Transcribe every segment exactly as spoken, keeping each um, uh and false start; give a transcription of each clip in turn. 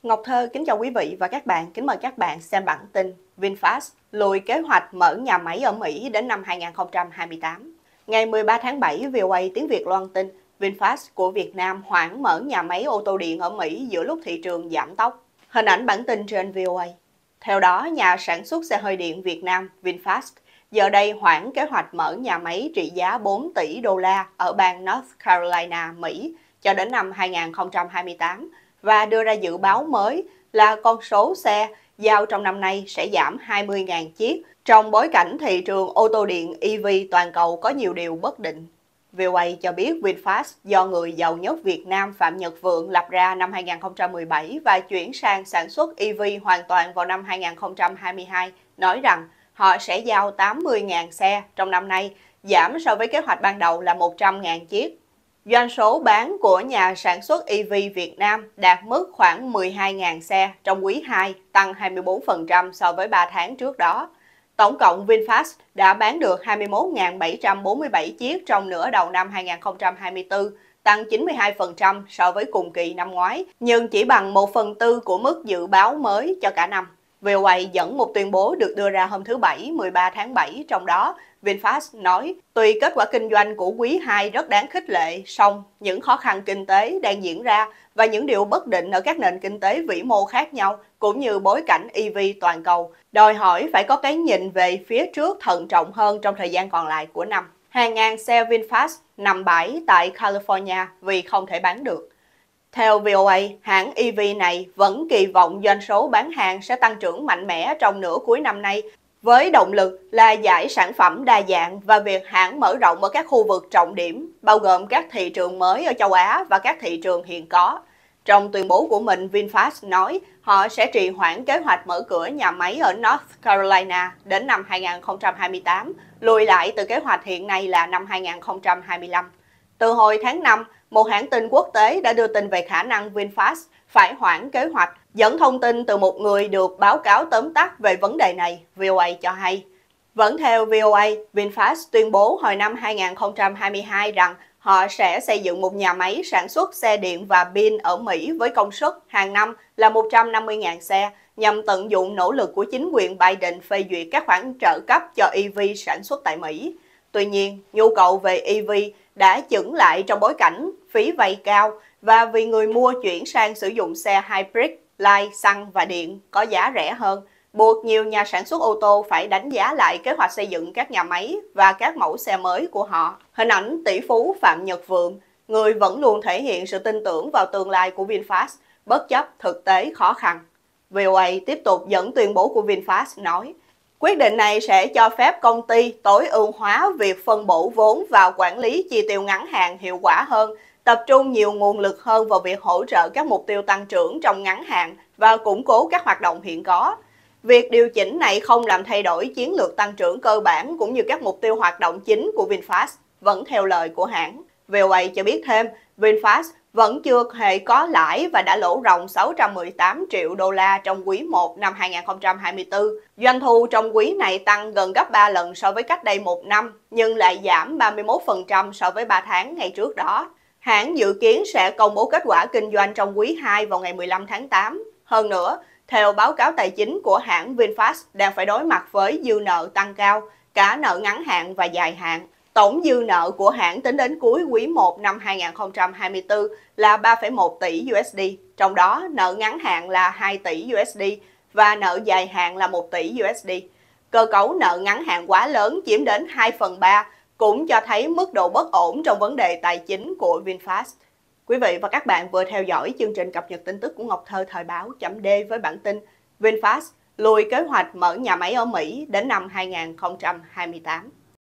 Ngọc Thơ kính chào quý vị và các bạn, kính mời các bạn xem bản tin VinFast lùi kế hoạch mở nhà máy ở Mỹ đến năm hai nghìn không trăm hai mươi tám. Ngày mười ba tháng bảy, vê o a tiếng Việt loan tin VinFast của Việt Nam hoãn mở nhà máy ô tô điện ở Mỹ giữa lúc thị trường giảm tốc. Hình ảnh bản tin trên vê o a. Theo đó, nhà sản xuất xe hơi điện Việt Nam VinFast giờ đây hoãn kế hoạch mở nhà máy trị giá bốn tỷ đô la ở bang North Carolina, Mỹ cho đến năm hai nghìn không trăm hai mươi tám và đưa ra dự báo mới là con số xe giao trong năm nay sẽ giảm hai mươi nghìn chiếc trong bối cảnh thị trường ô tô điện e vê toàn cầu có nhiều điều bất định. vê o a cho biết VinFast do người giàu nhất Việt Nam Phạm Nhật Vượng lập ra năm hai nghìn không trăm mười bảy và chuyển sang sản xuất e vê hoàn toàn vào năm hai nghìn không trăm hai mươi hai, nói rằng họ sẽ giao tám mươi nghìn xe trong năm nay, giảm so với kế hoạch ban đầu là một trăm nghìn chiếc. Doanh số bán của nhà sản xuất e vê Việt Nam đạt mức khoảng mười hai nghìn xe trong quý hai, tăng hai mươi tư phần trăm so với ba tháng trước đó. Tổng cộng VinFast đã bán được hai mươi mốt nghìn bảy trăm bốn mươi bảy chiếc trong nửa đầu năm hai nghìn không trăm hai mươi tư, tăng chín mươi hai phần trăm so với cùng kỳ năm ngoái, nhưng chỉ bằng một phần tư của mức dự báo mới cho cả năm. vê o a dẫn một tuyên bố được đưa ra hôm thứ Bảy, mười ba tháng bảy, trong đó VinFast nói, tuy kết quả kinh doanh của quý hai rất đáng khích lệ, song những khó khăn kinh tế đang diễn ra và những điều bất định ở các nền kinh tế vĩ mô khác nhau, cũng như bối cảnh e vê toàn cầu, đòi hỏi phải có cái nhìn về phía trước thận trọng hơn trong thời gian còn lại của năm. Hàng ngàn xe VinFast nằm bãi tại California vì không thể bán được. Theo vê o a, hãng e vê này vẫn kỳ vọng doanh số bán hàng sẽ tăng trưởng mạnh mẽ trong nửa cuối năm nay, với động lực là giải sản phẩm đa dạng và việc hãng mở rộng ở các khu vực trọng điểm, bao gồm các thị trường mới ở châu Á và các thị trường hiện có. Trong tuyên bố của mình, VinFast nói họ sẽ trì hoãn kế hoạch mở cửa nhà máy ở North Carolina đến năm hai nghìn không trăm hai mươi tám, lùi lại từ kế hoạch hiện nay là năm hai nghìn không trăm hai mươi lăm. Từ hồi tháng năm, một hãng tin quốc tế đã đưa tin về khả năng VinFast phải hoãn kế hoạch, dẫn thông tin từ một người được báo cáo tóm tắt về vấn đề này, vê o a cho hay. Vẫn theo vê o a, VinFast tuyên bố hồi năm hai nghìn không trăm hai mươi hai rằng họ sẽ xây dựng một nhà máy sản xuất xe điện và pin ở Mỹ với công suất hàng năm là một trăm năm mươi nghìn xe, nhằm tận dụng nỗ lực của chính quyền Biden phê duyệt các khoản trợ cấp cho e vê sản xuất tại Mỹ. Tuy nhiên, nhu cầu về e vê đã chững lại trong bối cảnh phí vay cao và vì người mua chuyển sang sử dụng xe hybrid, light, xăng và điện có giá rẻ hơn, buộc nhiều nhà sản xuất ô tô phải đánh giá lại kế hoạch xây dựng các nhà máy và các mẫu xe mới của họ. Hình ảnh tỷ phú Phạm Nhật Vượng, người vẫn luôn thể hiện sự tin tưởng vào tương lai của VinFast, bất chấp thực tế khó khăn. vê o a tiếp tục dẫn tuyên bố của VinFast nói, quyết định này sẽ cho phép công ty tối ưu hóa việc phân bổ vốn vào quản lý chi tiêu ngắn hạn hiệu quả hơn, tập trung nhiều nguồn lực hơn vào việc hỗ trợ các mục tiêu tăng trưởng trong ngắn hạn và củng cố các hoạt động hiện có. Việc điều chỉnh này không làm thay đổi chiến lược tăng trưởng cơ bản cũng như các mục tiêu hoạt động chính của VinFast, vẫn theo lời của hãng. vê o a cho biết thêm, VinFast vẫn chưa hề có lãi và đã lỗ ròng sáu trăm mười tám triệu đô la trong quý một năm hai nghìn không trăm hai mươi tư. Doanh thu trong quý này tăng gần gấp ba lần so với cách đây một năm, nhưng lại giảm ba mươi mốt phần trăm so với ba tháng ngày trước đó. Hãng dự kiến sẽ công bố kết quả kinh doanh trong quý hai vào ngày mười lăm tháng tám. Hơn nữa, theo báo cáo tài chính của hãng, VinFast đang phải đối mặt với dư nợ tăng cao, cả nợ ngắn hạn và dài hạn. Tổng dư nợ của hãng tính đến cuối quý một năm hai nghìn không trăm hai mươi tư là ba phẩy một tỷ u ét đê, trong đó nợ ngắn hạn là hai tỷ u ét đê và nợ dài hạn là một tỷ u ét đê. Cơ cấu nợ ngắn hạn quá lớn chiếm đến hai phần ba, cũng cho thấy mức độ bất ổn trong vấn đề tài chính của VinFast. Quý vị và các bạn vừa theo dõi chương trình cập nhật tin tức của Ngọc Thơ thời báo chấm D với bản tin VinFast lùi kế hoạch mở nhà máy ở Mỹ đến năm hai nghìn không trăm hai mươi tám.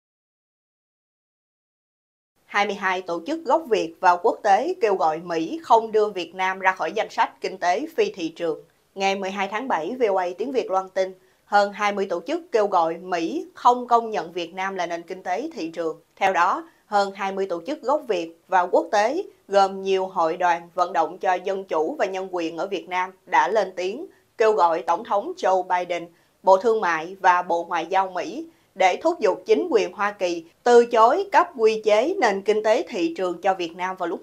hai mươi hai tổ chức gốc Việt và quốc tế kêu gọi Mỹ không đưa Việt Nam ra khỏi danh sách kinh tế phi thị trường. Ngày mười hai tháng bảy, vê o a tiếng Việt loan tin, hơn hai mươi tổ chức kêu gọi Mỹ không công nhận Việt Nam là nền kinh tế thị trường. Theo đó, hơn hai mươi tổ chức gốc Việt và quốc tế gồm nhiều hội đoàn vận động cho dân chủ và nhân quyền ở Việt Nam đã lên tiếng kêu gọi Tổng thống Joe Biden, Bộ Thương mại và Bộ Ngoại giao Mỹ để thúc giục chính quyền Hoa Kỳ từ chối cấp quy chế nền kinh tế thị trường cho Việt Nam vào lúc này.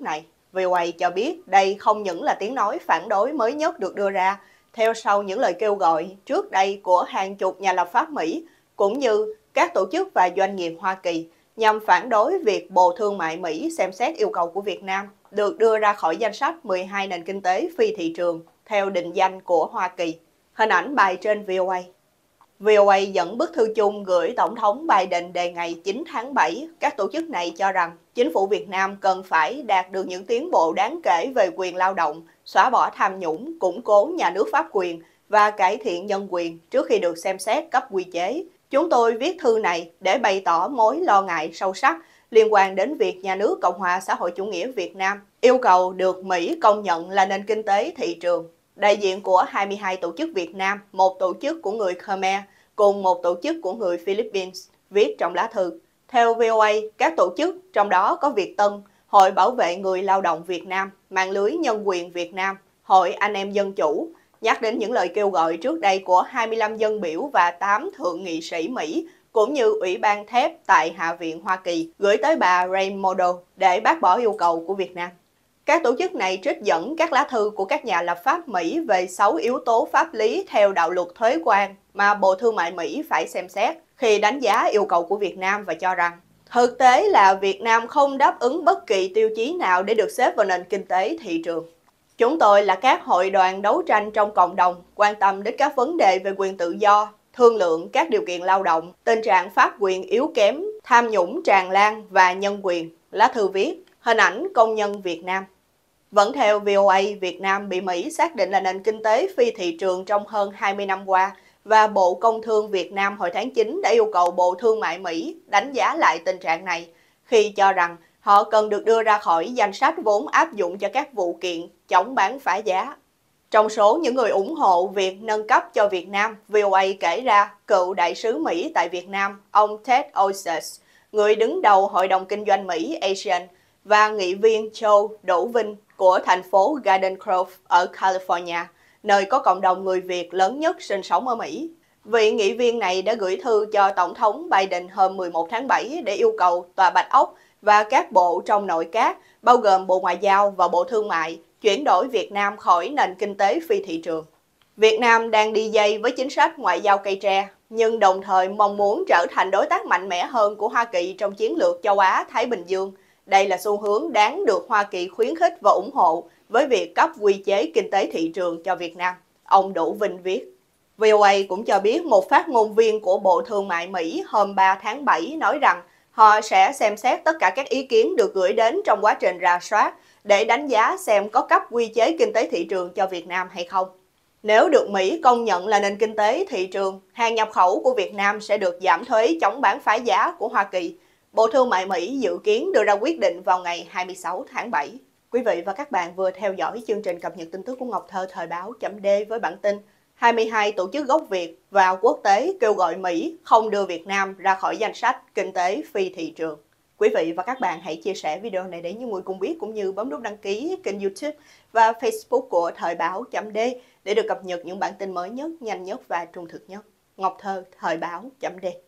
vê o a cho biết đây không những là tiếng nói phản đối mới nhất được đưa ra, theo sau những lời kêu gọi trước đây của hàng chục nhà lập pháp Mỹ, cũng như các tổ chức và doanh nghiệp Hoa Kỳ, nhằm phản đối việc Bộ Thương mại Mỹ xem xét yêu cầu của Việt Nam được đưa ra khỏi danh sách mười hai nền kinh tế phi thị trường theo định danh của Hoa Kỳ. Hình ảnh bài trên vê o a. vê o a dẫn bức thư chung gửi Tổng thống Biden đề ngày chín tháng bảy. Các tổ chức này cho rằng chính phủ Việt Nam cần phải đạt được những tiến bộ đáng kể về quyền lao động, xóa bỏ tham nhũng, củng cố nhà nước pháp quyền và cải thiện nhân quyền trước khi được xem xét cấp quy chế. Chúng tôi viết thư này để bày tỏ mối lo ngại sâu sắc liên quan đến việc nhà nước Cộng hòa xã hội chủ nghĩa Việt Nam yêu cầu được Mỹ công nhận là nền kinh tế thị trường. Đại diện của hai mươi hai tổ chức Việt Nam, một tổ chức của người Khmer cùng một tổ chức của người Philippines viết trong lá thư. Theo vê o a, các tổ chức, trong đó có Việt Tân, Hội Bảo vệ Người Lao động Việt Nam, Mạng lưới Nhân quyền Việt Nam, Hội Anh em Dân chủ, nhắc đến những lời kêu gọi trước đây của hai mươi lăm dân biểu và tám thượng nghị sĩ Mỹ, cũng như Ủy ban thép tại Hạ viện Hoa Kỳ, gửi tới bà Raimondo để bác bỏ yêu cầu của Việt Nam. Các tổ chức này trích dẫn các lá thư của các nhà lập pháp Mỹ về sáu yếu tố pháp lý theo đạo luật thuế quan mà Bộ Thương mại Mỹ phải xem xét khi đánh giá yêu cầu của Việt Nam và cho rằng thực tế là Việt Nam không đáp ứng bất kỳ tiêu chí nào để được xếp vào nền kinh tế thị trường. Chúng tôi là các hội đoàn đấu tranh trong cộng đồng, quan tâm đến các vấn đề về quyền tự do, thương lượng các điều kiện lao động, tình trạng pháp quyền yếu kém, tham nhũng tràn lan và nhân quyền. Lá thư viết, hình ảnh công nhân Việt Nam. Vẫn theo vê o a, Việt Nam bị Mỹ xác định là nền kinh tế phi thị trường trong hơn hai mươi năm qua, và Bộ Công Thương Việt Nam hồi tháng chín đã yêu cầu Bộ Thương mại Mỹ đánh giá lại tình trạng này, khi cho rằng họ cần được đưa ra khỏi danh sách vốn áp dụng cho các vụ kiện chống bán phá giá. Trong số những người ủng hộ việc nâng cấp cho Việt Nam, vê o a kể ra cựu đại sứ Mỹ tại Việt Nam, ông Ted Osius, người đứng đầu Hội đồng Kinh doanh Mỹ ASEAN, và nghị viên Joe Đỗ Vinh của thành phố Garden Grove ở California, nơi có cộng đồng người Việt lớn nhất sinh sống ở Mỹ. Vị nghị viên này đã gửi thư cho Tổng thống Biden hôm mười một tháng bảy để yêu cầu Tòa Bạch Ốc và các bộ trong nội các, bao gồm Bộ Ngoại giao và Bộ Thương mại, chuyển đổi Việt Nam khỏi nền kinh tế phi thị trường. Việt Nam đang đi dây với chính sách ngoại giao cây tre, nhưng đồng thời mong muốn trở thành đối tác mạnh mẽ hơn của Hoa Kỳ trong chiến lược châu Á-Thái Bình Dương. Đây là xu hướng đáng được Hoa Kỳ khuyến khích và ủng hộ với việc cấp quy chế kinh tế thị trường cho Việt Nam, ông Đỗ Vinh viết. vê o a cũng cho biết một phát ngôn viên của Bộ Thương mại Mỹ hôm ba tháng bảy nói rằng họ sẽ xem xét tất cả các ý kiến được gửi đến trong quá trình rà soát để đánh giá xem có cấp quy chế kinh tế thị trường cho Việt Nam hay không. Nếu được Mỹ công nhận là nền kinh tế thị trường, hàng nhập khẩu của Việt Nam sẽ được giảm thuế chống bán phá giá của Hoa Kỳ. Bộ Thương mại Mỹ dự kiến đưa ra quyết định vào ngày hai mươi sáu tháng bảy. Quý vị và các bạn vừa theo dõi chương trình cập nhật tin tức của Ngọc Thơ thời báo chấm D với bản tin hai mươi hai tổ chức gốc Việt và quốc tế kêu gọi Mỹ không đưa Việt Nam ra khỏi danh sách kinh tế phi thị trường. Quý vị và các bạn hãy chia sẻ video này để nhiều người cùng biết, cũng như bấm nút đăng ký kênh YouTube và Facebook của thời báo chấm D để được cập nhật những bản tin mới nhất, nhanh nhất và trung thực nhất. Ngọc Thơ thời báo chấm D